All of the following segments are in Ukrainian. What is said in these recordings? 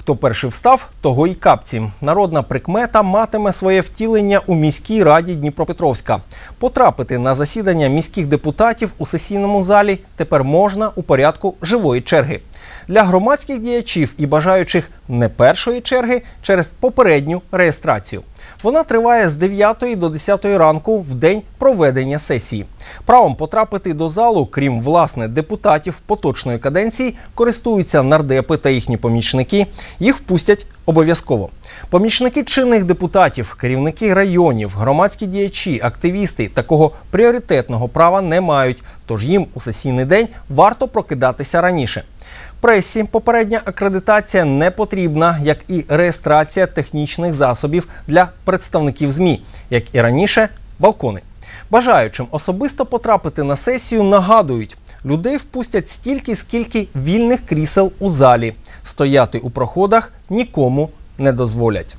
Хто перший встав, того й капці. Народна прикмета матиме своє втілення у міській раді Дніпропетровська. Потрапити на засідання міських депутатів у сесійному залі тепер можна у порядку живої черги. Для громадських діячів і бажаючих не першої черги через попередню реєстрацію. Вона триває з 9 до 10 ранку в день проведення сесії. Правом потрапити до залу, крім, власне, депутатів поточної каденції, користуються нардепи та їхні помічники. Їх впустять обов'язково. Помічники чинних депутатів, керівники районів, громадські діячі, активісти такого пріоритетного права не мають, тож їм у сесійний день варто прокидатися раніше. Пресі попередня акредитація не потрібна, як і реєстрація технічних засобів для представників ЗМІ, як і раніше – балкони. Бажаючим особисто потрапити на сесію нагадують – людей впустять стільки, скільки вільних крісел у залі. Стояти у проходах нікому не дозволять.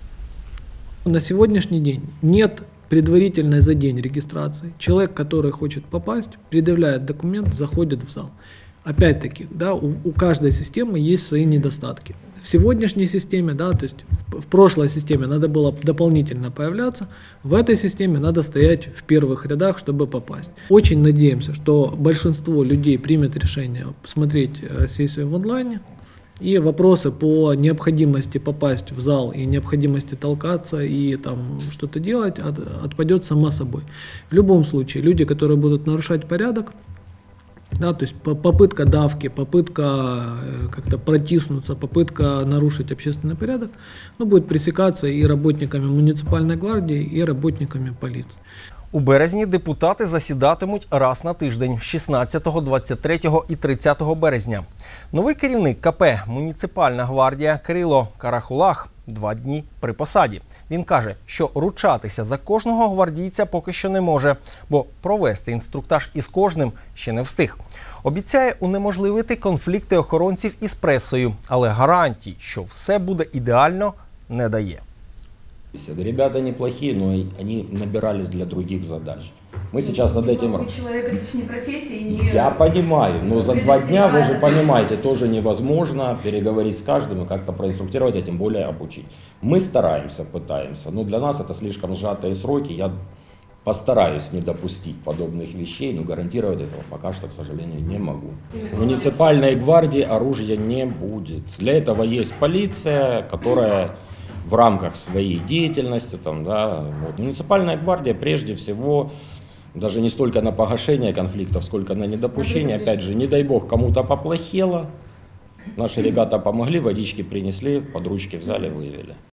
На сегодняшний день нет предварительной за день регистрации. Человек, который хочет попасть, предъявляет документ, заходит в зал. Опять-таки, да, у каждой системы есть свои недостатки. В сегодняшней системе, да, то есть в прошлой системе надо было дополнительно появляться, в этой системе надо стоять в первых рядах, чтобы попасть. Очень надеемся, что большинство людей примет решение смотреть сессию в онлайне, и вопросы по необходимости попасть в зал и необходимости толкаться и там что-то делать отпадет само собой. В любом случае, люди, которые будут нарушать порядок, да, то есть попытка давки, попытка как-то протиснуться, попытка нарушить общественный порядок, будет пресекаться и работниками муниципальной гвардии, и работниками полиции. У березні депутати засідатимуть раз на тиждень – 16, 23 і 30 березня. Новий керівник КП «Муніципальна гвардія» Кирило Карахулах 2 дні при посаді. Він каже, що ручатися за кожного гвардійця поки що не може, бо провести інструктаж із кожним ще не встиг. Обіцяє унеможливити конфлікти охоронців із пресою, але гарантій, що все буде ідеально, не дає. Ребята неплохие, но они набирались для других задач. Мы сейчас над этим... Я понимаю, но за 2 дня, вы же понимаете, тоже невозможно переговорить с каждым и как-то проинструктировать, а тем более обучить. Мы стараемся, пытаемся, но для нас это слишком сжатые сроки. Я постараюсь не допустить подобных вещей, но гарантировать этого пока что, к сожалению, не могу. В муниципальной гвардии оружия не будет. Для этого есть полиция, которая в рамках своей деятельности, Муниципальная гвардия прежде всего, даже не столько на погашение конфликтов, сколько на недопущение. Опять же, не дай бог, кому-то поплохело, наши ребята помогли, водички принесли, под ручки в зале вывели.